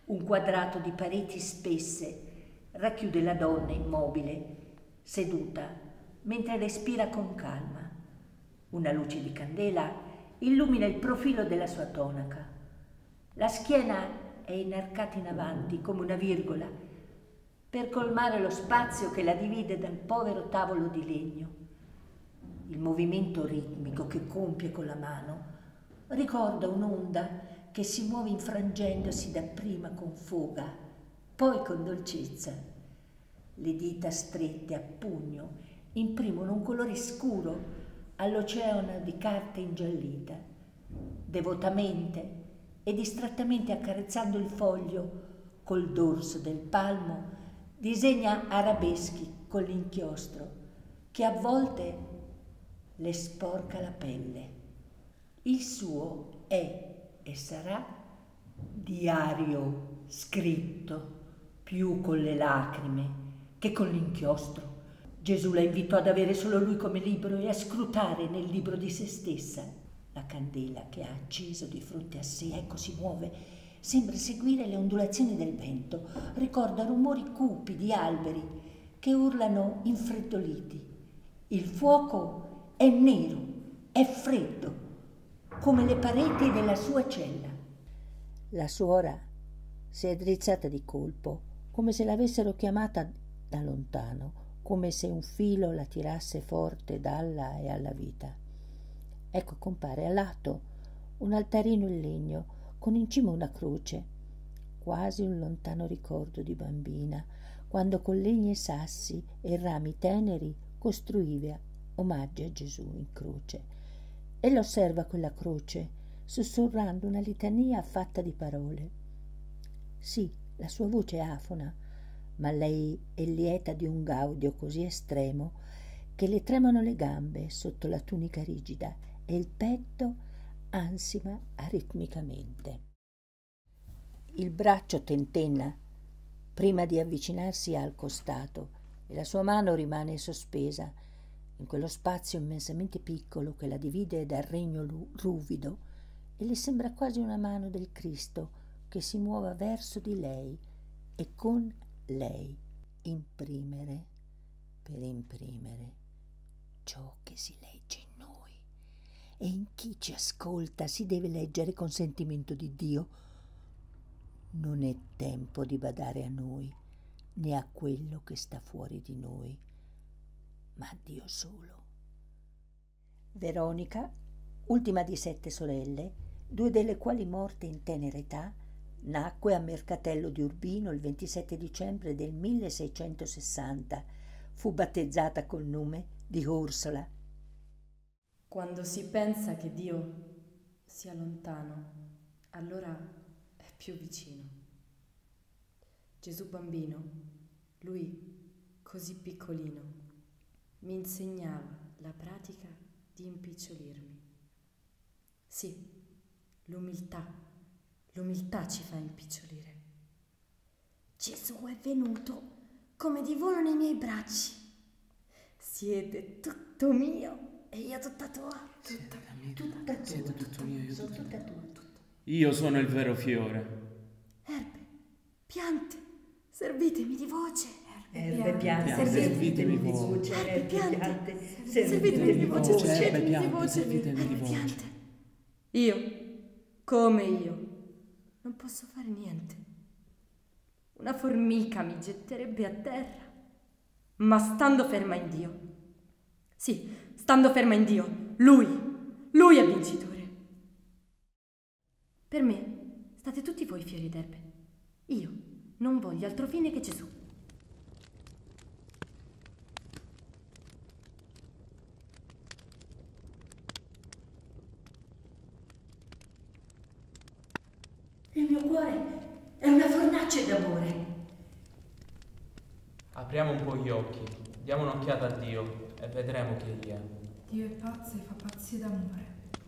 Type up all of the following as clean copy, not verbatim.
Un quadrato di pareti spesse racchiude la donna immobile, seduta, mentre respira con calma. Una luce di candela illumina il profilo della sua tonaca. La schiena è inarcata in avanti come una virgola per colmare lo spazio che la divide dal povero tavolo di legno. Il movimento ritmico che compie con la mano ricorda un'onda che si muove infrangendosi dapprima con foga, poi con dolcezza. Le dita strette a pugno imprimono un colore scuro all'oceano di carta ingiallita. Devotamente e distrattamente accarezzando il foglio col dorso del palmo, disegna arabeschi con l'inchiostro che a volte le sporca la pelle. Il suo è e sarà diario scritto più con le lacrime che con l'inchiostro. Gesù la invitò ad avere solo lui come libro e a scrutare nel libro di se stessa. La candela che ha acceso di fronte a sé, ecco, si muove, sembra seguire le ondulazioni del vento, ricorda rumori cupi di alberi che urlano infreddoliti. Il fuoco è nero, è freddo, come le pareti della sua cella. La suora si è drizzata di colpo, come se l'avessero chiamata da lontano, come se un filo la tirasse forte dalla e alla vita. Ecco compare a lato un altarino in legno con in cima una croce, quasi un lontano ricordo di bambina, quando con legni e sassi e rami teneri costruiva omaggi a Gesù in croce. Ella osserva quella croce, sussurrando una litania fatta di parole. Sì, la sua voce è afona, ma lei è lieta di un gaudio così estremo che le tremano le gambe sotto la tunica rigida e il petto ansima aritmicamente. Il braccio tentenna prima di avvicinarsi al costato e la sua mano rimane sospesa in quello spazio immensamente piccolo che la divide dal regno ruvido, e le sembra quasi una mano del Cristo che si muova verso di lei e con lei imprimere per imprimere ciò che si legge in noi. E in chi ci ascolta si deve leggere con sentimento di Dio. Non è tempo di badare a noi, né a quello che sta fuori di noi, ma a Dio solo. Veronica, ultima di 7 sorelle, 2 delle quali morte in tenera età, nacque a Mercatello di Urbino il 27 dicembre del 1660. Fu battezzata col nome di Orsola. Quando si pensa che Dio sia lontano, allora è più vicino. Gesù bambino, lui così piccolino, mi insegnava la pratica di impicciolirmi. Sì, l'umiltà ci fa impicciolire. Gesù è venuto come di volo nei miei bracci. Siete tutto mio e io tutta tua. Tutta tua. Io sono il vero fiore. Erbe, piante, servitemi di voce. Erbe, piante, servitemi di voce. Erbe, piante, servitemi di voce. Servitemi di voce. Piante. Io, come io, non posso fare niente. Una formica mi getterebbe a terra, ma stando ferma in Dio. Sì, stando ferma in Dio, Lui è vincitore. Per me, state tutti voi fiori d'erbe. Io non voglio altro fine che Gesù. Il mio cuore è una fornace d'amore. Apriamo un po' gli occhi, diamo un'occhiata a Dio e vedremo chi Egli è. Dio è pazzo e fa pazzie d'amore.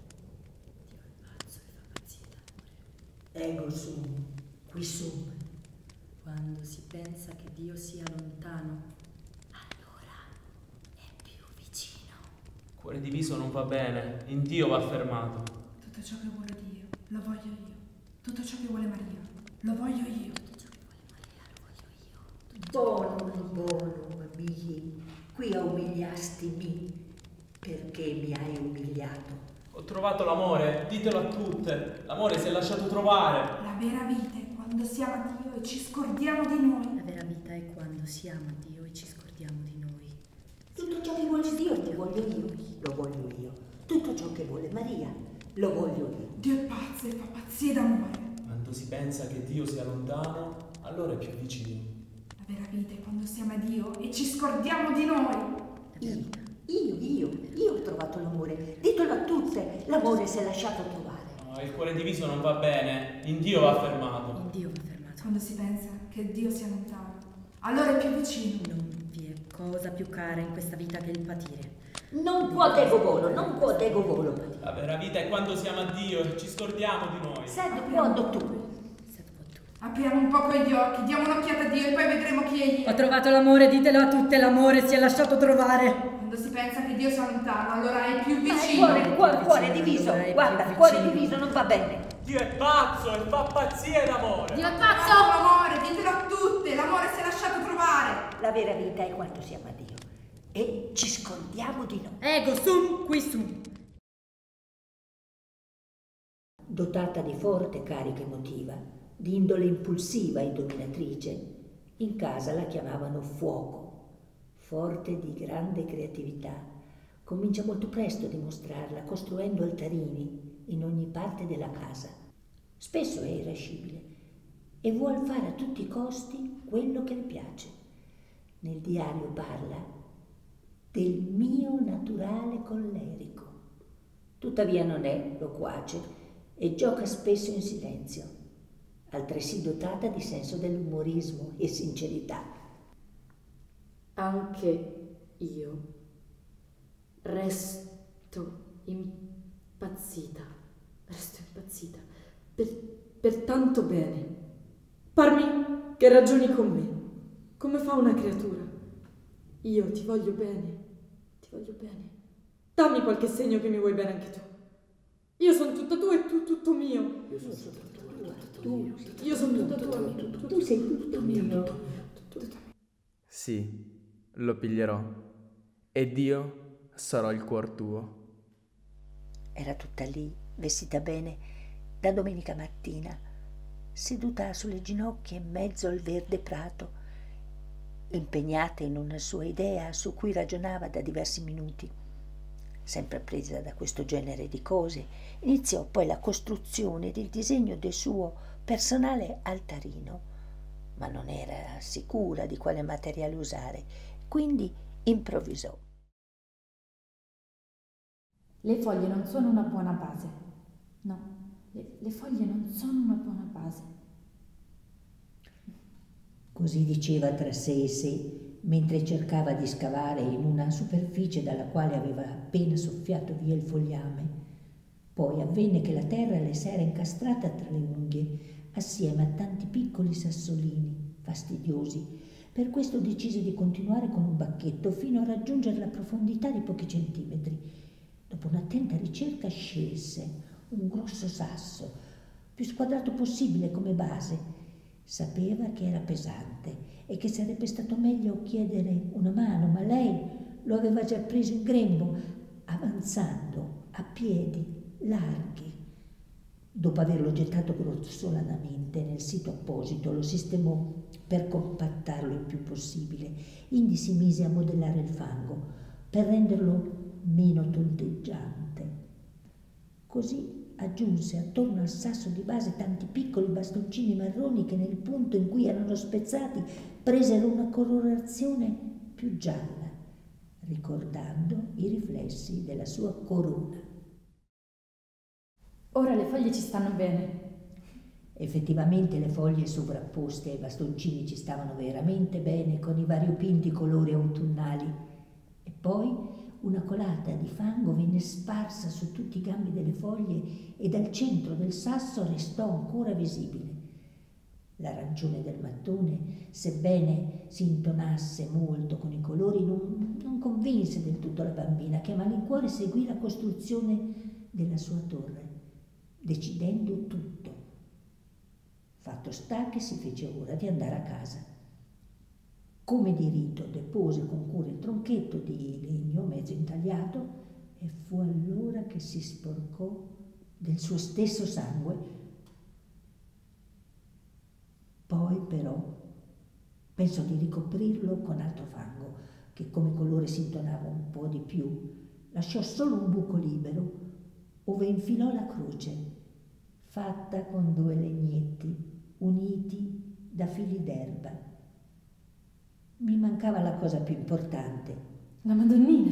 Ego sum, qui sum. Quando si pensa che Dio sia lontano, Allora è più vicino. Cuore diviso non va bene, in Dio va fermato. Tutto ciò che vuole Dio, lo voglio io. Tutto ciò che vuole Maria, Lo voglio io. Buono, buono, miei, qui umiliasti mi, perché mi hai umiliato? Ho trovato l'amore, ditelo a tutte. L'amore si è lasciato trovare. La vera vita è quando siamo a Dio e ci scordiamo di noi. La vera vita è quando siamo a Dio e ci scordiamo di noi. Tutto ciò che vuole Dio lo voglio io, lo voglio io. Tutto ciò che vuole Maria, lo voglio io. Dio è pazzo e fa pazzie d'amore. Quando si pensa che Dio sia lontano, allora è più vicino. La vera vita è quando siamo a Dio e ci scordiamo di noi. Io ho trovato l'amore. Ditelo a tutte, l'amore si è lasciato trovare. No, il cuore diviso non va bene, in Dio va fermato. In Dio va fermato. Quando si pensa che Dio sia lontano, allora è più vicino. Non vi è cosa più cara in questa vita che il patire. Non può dego volo, non può dego volo. La vera vita è quando siamo a Dio e ci scordiamo di noi. Senti quando tu. Apriamo un poco gli occhi, diamo un'occhiata a Dio e poi vedremo chi egli Ho è. trovato l'amore, ditelo a tutte, l'amore si è lasciato trovare. Quando si pensa che Dio sia lontano, allora è più vicino. Cuore diviso, guarda, cuore diviso non va bene. Dio è pazzo e fa pazzie d'amore. Dio è Pazzo! pazzo! L'amore, ditelo a tutte, l'amore si è lasciato trovare. La vera vita è quando siamo a Dio e ci scordiamo di noi. Ego sum qui sum. Dotata di forte carica emotiva, di indole impulsiva e dominatrice, in casa la chiamavano Fuoco. Forte di grande creatività, comincia molto presto a dimostrarla costruendo altarini in ogni parte della casa. Spesso è irascibile e vuol fare a tutti i costi quello che le piace. Nel diario parla del mio naturale collerico. Tuttavia non è loquace e gioca spesso in silenzio, altresì dotata di senso dell'umorismo e sincerità. Anche io resto impazzita per tanto bene. Parmi che ragioni con me, come fa una creatura. Io ti voglio bene. Dammi qualche segno che mi vuoi bene anche tu. Io sono tutta tua e tu tutto mio. Io sono tutta tua. Tu sei tutto mio. Sì, lo piglierò. Ed io sarò il cuor tuo. Era tutta lì, vestita bene, da domenica mattina, seduta sulle ginocchia in mezzo al verde prato, impegnata in una sua idea su cui ragionava da diversi minuti. Sempre presa da questo genere di cose, iniziò poi la costruzione del disegno del suo personale altarino, ma non era sicura di quale materiale usare, quindi improvvisò. Le foglie non sono una buona base. No, le foglie non sono una buona base. Così diceva tra sé e sé, mentre cercava di scavare in una superficie dalla quale aveva appena soffiato via il fogliame. Poi avvenne che la terra le s'era incastrata tra le unghie, assieme a tanti piccoli sassolini fastidiosi. Per questo decise di continuare con un bacchetto fino a raggiungere la profondità di pochi centimetri. Dopo un'attenta ricerca scelse un grosso sasso, più squadrato possibile come base. Sapeva che era pesante e che sarebbe stato meglio chiedere una mano, ma lei lo aveva già preso in grembo, avanzando a piedi larghi. Dopo averlo gettato grossolanamente nel sito apposito, lo sistemò per compattarlo il più possibile. Indi si mise a modellare il fango per renderlo meno tondeggiante. Così aggiunse attorno al sasso di base tanti piccoli bastoncini marroni che nel punto in cui erano spezzati presero una colorazione più gialla, ricordando i riflessi della sua corona. Ora le foglie ci stanno bene. Effettivamente le foglie sovrapposte ai bastoncini ci stavano veramente bene con i variopinti colori autunnali. E poi una colata di fango venne sparsa su tutti i gambi delle foglie e dal centro del sasso restò ancora visibile. L'arancione del mattone, sebbene si intonasse molto con i colori, non convinse del tutto la bambina, che a malincuore seguì la costruzione della sua torre, decidendo tutto. Fatto sta che si fece ora di andare a casa. Come di rito depose con cura il tronchetto di legno mezzo intagliato e fu allora che si sporcò del suo stesso sangue. Poi però pensò di ricoprirlo con altro fango, che come colore si intonava un po' di più. Lasciò solo un buco libero, ove infilò la croce, fatta con 2 legnetti uniti da fili d'erba. Mi mancava la cosa più importante. La Madonnina.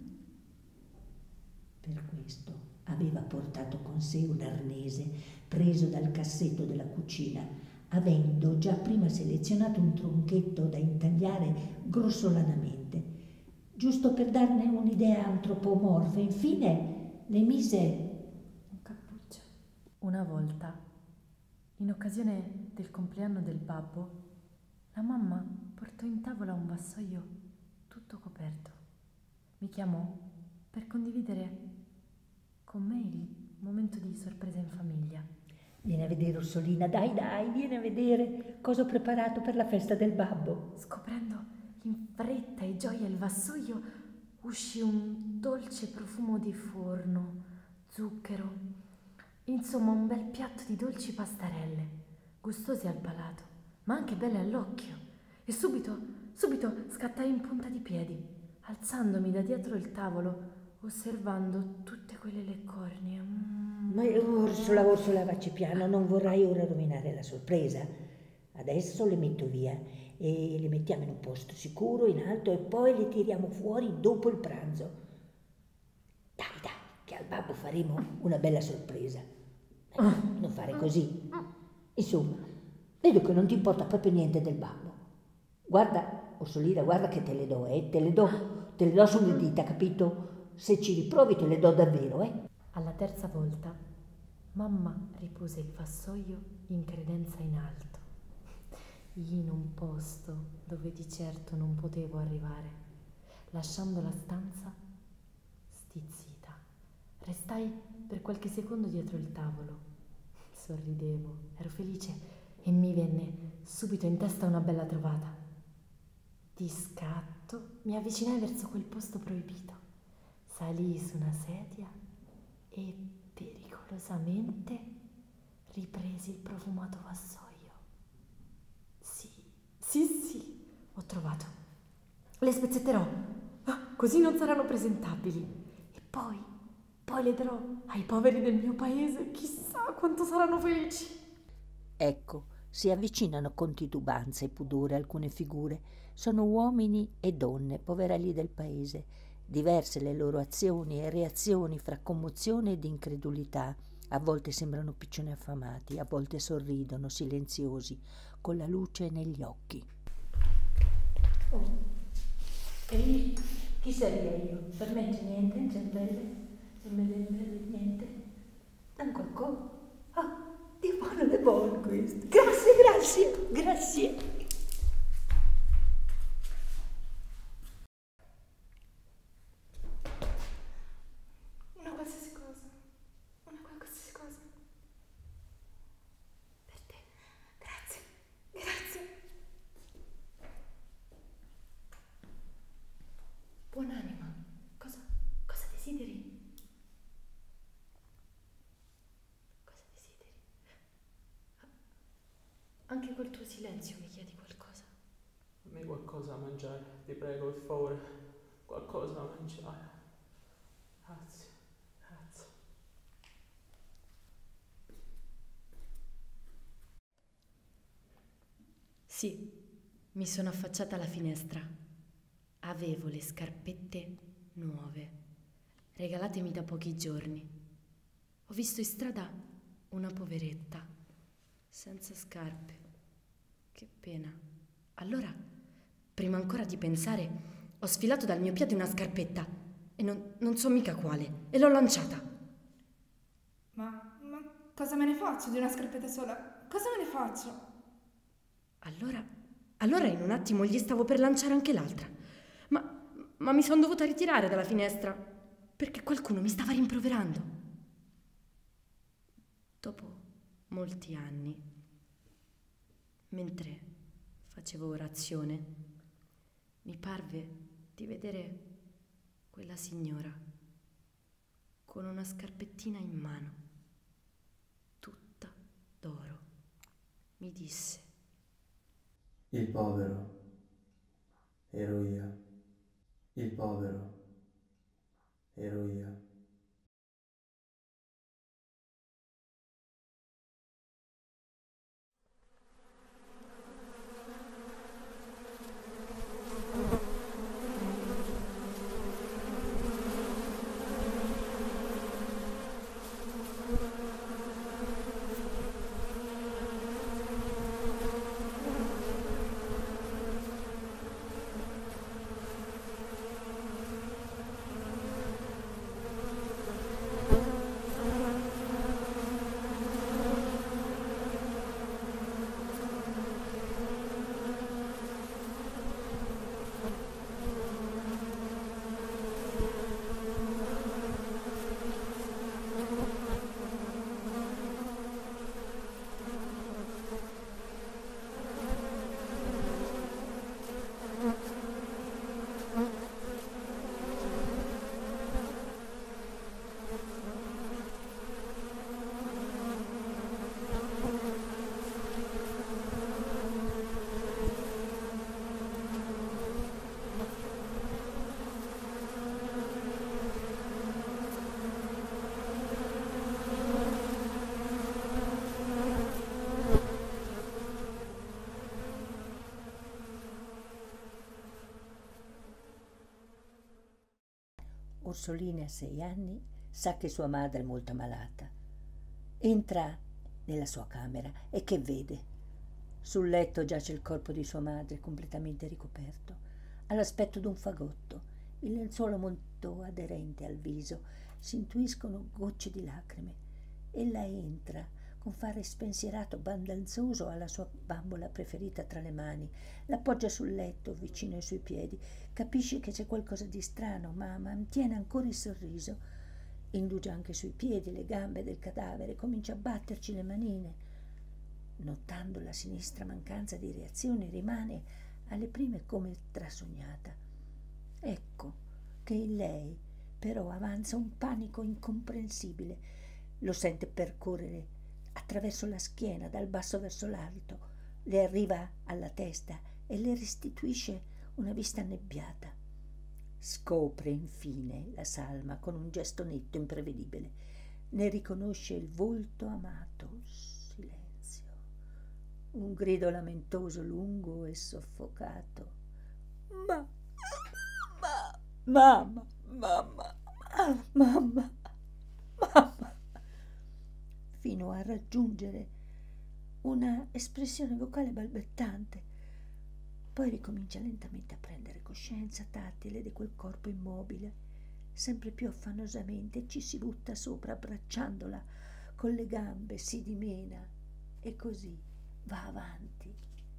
Per questo aveva portato con sé un arnese preso dal cassetto della cucina, avendo già prima selezionato un tronchetto da intagliare grossolanamente, giusto per darne un'idea antropomorfa. Infine le mise Un cappuccio. Una volta, in occasione del compleanno del babbo, la mamma portò in tavola un vassoio tutto coperto. Mi chiamò per condividere con me il momento di sorpresa in famiglia. Vieni a vedere, Orsolina, dai, vieni a vedere cosa ho preparato per la festa del babbo. Scoprendo in fretta e gioia il vassoio, uscì un dolce profumo di forno, zucchero, insomma un bel piatto di dolci pastarelle, gustose al palato, ma anche belle all'occhio. E subito scattai in punta di piedi, alzandomi da dietro il tavolo, osservando tutte quelle leccornie. Ma Orsola, facci piano, non vorrai ora rovinare la sorpresa. Adesso le metto via e le mettiamo in un posto sicuro in alto e poi le tiriamo fuori dopo il pranzo. Dai, che al babbo faremo una bella sorpresa. Non fare così. Insomma, vedo che non ti importa proprio niente del babbo. Guarda, Orsolina, guarda che te le do, te le do sulle dita, capito? Se ci riprovi te le do davvero, Alla terza volta, mamma ripose il vassoio in credenza in alto, in un posto dove di certo non potevo arrivare, lasciando la stanza stizzita. Restai per qualche secondo dietro il tavolo. Sorridevo, ero felice e mi venne subito in testa una bella trovata. Di scatto mi avvicinai verso quel posto proibito, salii su una sedia e pericolosamente ripresi il profumato vassoio. Sì, ho trovato. Le spezzetterò, così non saranno presentabili. E poi le darò ai poveri del mio paese, chissà quanto saranno felici. Ecco, si avvicinano con titubanza e pudore alcune figure. Sono uomini e donne, poverelli del paese. Diverse le loro azioni e reazioni fra commozione ed incredulità. A volte sembrano piccioni affamati, a volte sorridono, silenziosi, con la luce negli occhi. E chi sarei io? Per me c'è niente in cervello? Non me ne niente? Dan qualcosa? Di buono questo. Grazie. Una qualsiasi cosa. Per te. Grazie. Buonanima, cosa desideri? Cosa desideri? Anche col tuo silenzio mi chiedi qualcosa. Dammi qualcosa da mangiare, ti prego, per favore. Qualcosa da mangiare. Grazie. Sì, mi sono affacciata alla finestra. Avevo le scarpette nuove, regalatemi da pochi giorni. Ho visto in strada una poveretta, senza scarpe. Che pena. Allora, prima ancora di pensare, ho sfilato dal mio piede una scarpetta, e non so mica quale, e l'ho lanciata. Ma cosa me ne faccio di una scarpetta sola? Cosa me ne faccio? Allora in un attimo gli stavo per lanciare anche l'altra. Ma mi sono dovuta ritirare dalla finestra perché qualcuno mi stava rimproverando. Dopo molti anni Mentre facevo orazione, mi parve di vedere quella signora con una scarpettina in mano, tutta d'oro. Mi disse: il povero ero io, il povero ero io. Orsolina, a 6 anni, sa che sua madre è molto malata. Entra nella sua camera e che vede? Sul letto giace il corpo di sua madre, completamente ricoperto, all'aspetto d'un fagotto, il lenzuolo molto aderente al viso, si intuiscono gocce di lacrime. Ella entra con fare spensierato, baldanzoso, ha la sua bambola preferita tra le mani, l'appoggia sul letto vicino ai suoi piedi, capisce che c'è qualcosa di strano, ma mantiene ancora il sorriso, indugia anche sui piedi, le gambe del cadavere, comincia a batterci le manine. Notando la sinistra mancanza di reazione, rimane alle prime come trasognata. Ecco che in lei però avanza un panico incomprensibile, lo sente percorrere attraverso la schiena, dal basso verso l'alto, le arriva alla testa e le restituisce una vista annebbiata. Scopre infine la salma con un gesto netto, imprevedibile. Ne riconosce il volto amato. Silenzio. Un grido lamentoso, lungo e soffocato. Mamma, fino a raggiungere una espressione vocale balbettante. Poi ricomincia lentamente a prendere coscienza tattile di quel corpo immobile. Sempre più affannosamente ci si butta sopra, abbracciandola con le gambe, si dimena e così va avanti.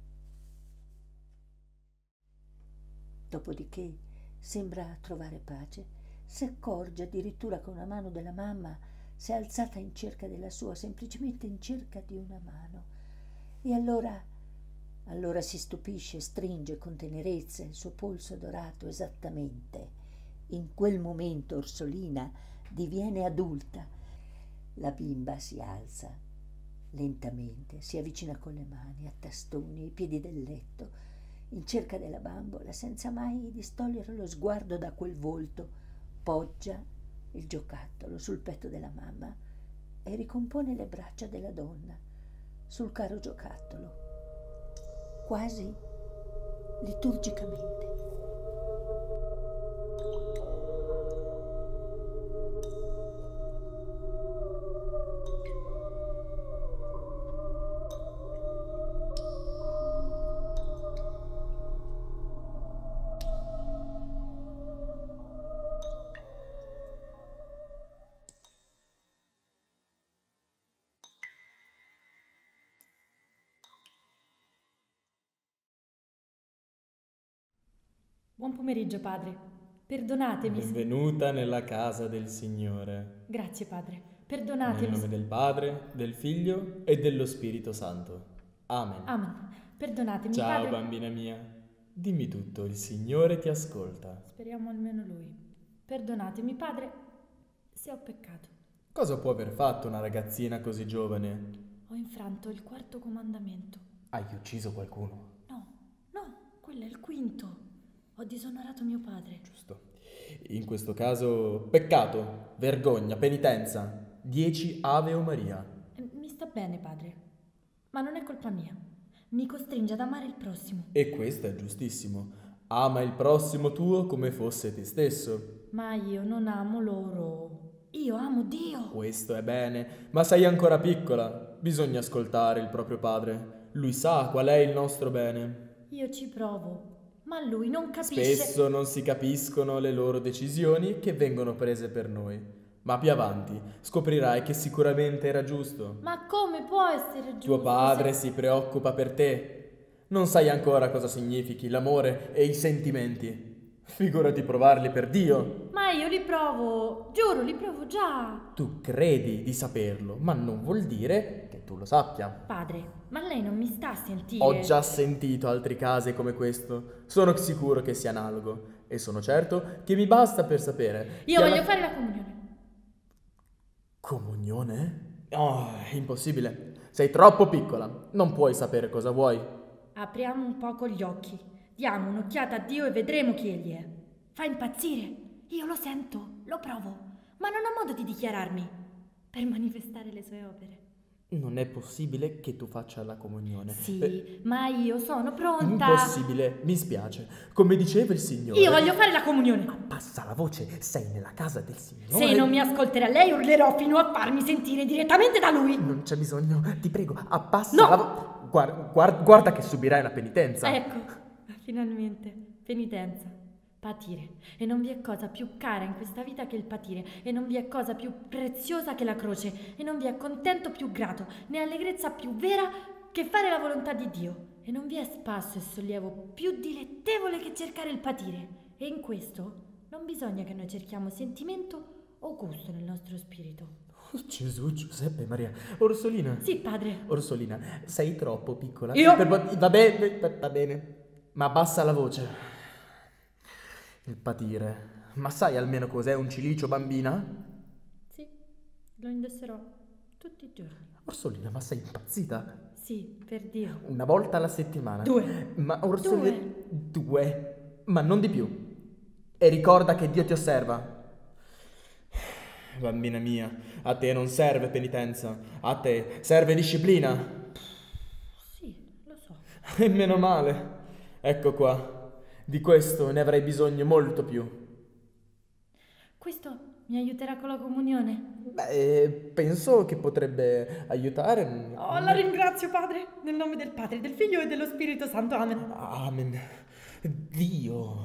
Dopodiché sembra trovare pace. Si accorge addirittura che una mano della mamma si è alzata in cerca della sua, semplicemente in cerca di una mano. E allora si stupisce, stringe con tenerezza il suo polso dorato. Esattamente in quel momento Orsolina diviene adulta. La bimba si alza lentamente, si avvicina con le mani a tastoni ai piedi del letto, in cerca della bambola, senza mai distogliere lo sguardo da quel volto. Poggia il giocattolo sul petto della mamma e ricompone le braccia della donna sul caro giocattolo, quasi liturgicamente. Buon pomeriggio, padre. Perdonatemi se... Benvenuta nella casa del Signore. Grazie, padre. Nel Perdonatemi nome se... del Padre, del Figlio e dello Spirito Santo. Amen. Amen. Perdonatemi, Ciao, padre. bambina mia. Dimmi tutto, il Signore ti ascolta. Speriamo almeno lui. Perdonatemi, padre, se ho peccato. Cosa può aver fatto una ragazzina così giovane? Ho infranto il 4° comandamento. Hai ucciso qualcuno? No, quello è il 5º. Ho disonorato mio padre. Giusto. In questo caso, peccato, vergogna, penitenza. 10 Ave o Maria. Mi sta bene, padre, ma non è colpa mia. Mi costringe ad amare il prossimo. E questo è giustissimo. Ama il prossimo tuo come fosse te stesso. Ma io non amo loro. Io amo Dio. Questo è bene, ma sei ancora piccola. Bisogna ascoltare il proprio padre. Lui sa qual è il nostro bene. Io ci provo, ma lui non capisce. Spesso non si capiscono le loro decisioni che vengono prese per noi. Ma più avanti scoprirai che sicuramente era giusto. Ma come può essere giusto? Tuo padre si preoccupa per te. Non sai ancora cosa significhi l'amore e i sentimenti. Figurati provarli per Dio. Ma io li provo, giuro, li provo già. Tu credi di saperlo, ma non vuol dire che tu lo sappia. Padre, ma lei non mi sta a sentire? Ho già sentito altri casi come questo. Sono sicuro che sia analogo. E sono certo che mi basta per sapere. Io che voglio fare la comunione. Comunione? Oh, è impossibile. Sei troppo piccola. Non puoi sapere cosa vuoi. Apriamo un poco gli occhi. Diamo un'occhiata a Dio e vedremo chi egli è. Fa impazzire. Io lo sento, lo provo, ma non ho modo di dichiararmi per manifestare le sue opere. Non è possibile che tu faccia la comunione. Sì, ma io sono pronta. Impossibile, mi spiace. Come diceva il Signore. Io voglio fare la comunione. Abbassa la voce, sei nella casa del Signore. Se non mi ascolterà lei, urlerò fino a farmi sentire direttamente da lui. Non c'è bisogno, ti prego, abbassa No! la voce. Guarda che subirai la penitenza. Ecco, finalmente, penitenza. Patire. E non vi è cosa più cara in questa vita che il patire. E non vi è cosa più preziosa che la croce. E non vi è contento più grato, né allegrezza più vera che fare la volontà di Dio. E non vi è spasso e sollievo più dilettevole che cercare il patire. E in questo non bisogna che noi cerchiamo sentimento o gusto nel nostro spirito. Oh, Gesù, Giuseppe, Maria. Orsolina. Sì, padre. Orsolina, sei troppo piccola. Io? Va bene. Ma abbassa la voce. Il patire. Ma sai almeno cos'è un cilicio, bambina? Sì, lo indosserò tutti i giorni. Orsolina, ma sei impazzita? Sì, per Dio. Una volta alla settimana. 2. Ma Orsolina... 2. Ma non di più. E ricorda che Dio ti osserva. Bambina mia, a te non serve penitenza. A te serve disciplina. Sì, lo so. E meno male. Ecco qua. Di questo ne avrai bisogno molto più. Questo mi aiuterà con la comunione? Beh, penso che potrebbe aiutare. Oh, la ringrazio, Padre, nel nome del Padre, del Figlio e dello Spirito Santo. Amen. Amen. Dio.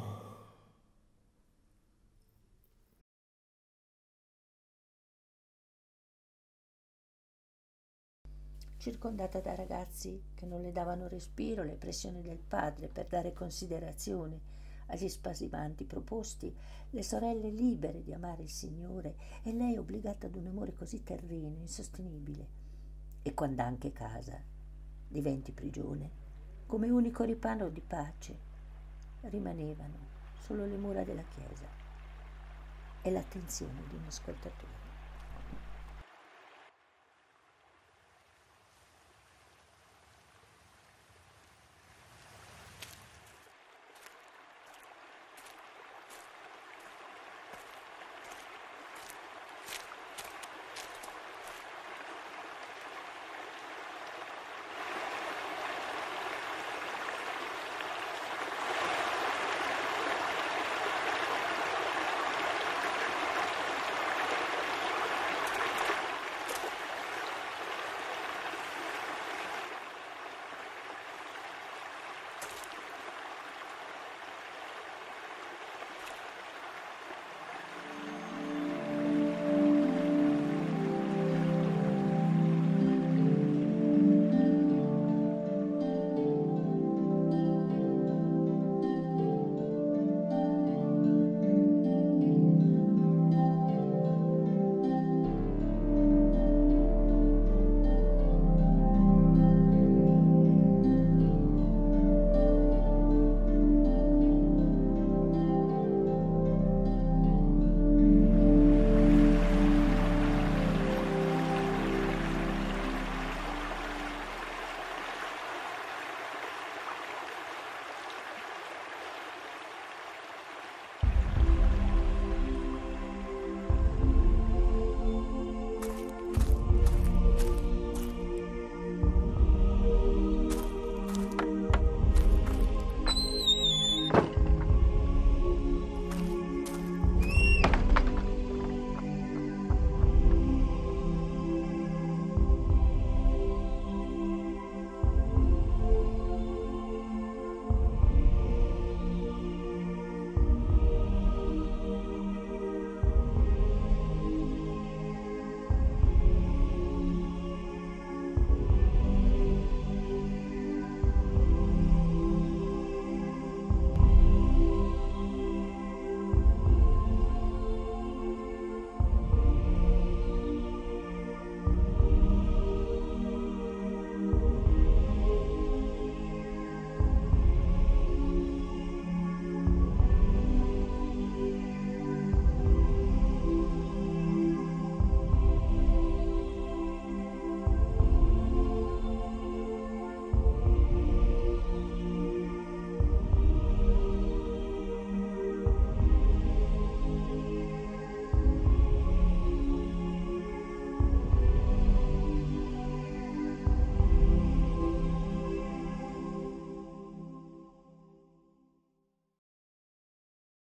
Circondata da ragazzi che non le davano respiro, le pressioni del padre per dare considerazione agli spasimanti proposti, le sorelle libere di amare il Signore e lei obbligata ad un amore così terreno, insostenibile. E quando anche casa diventi prigione, come unico riparo di pace, rimanevano solo le mura della chiesa e l'attenzione di un ascoltatore.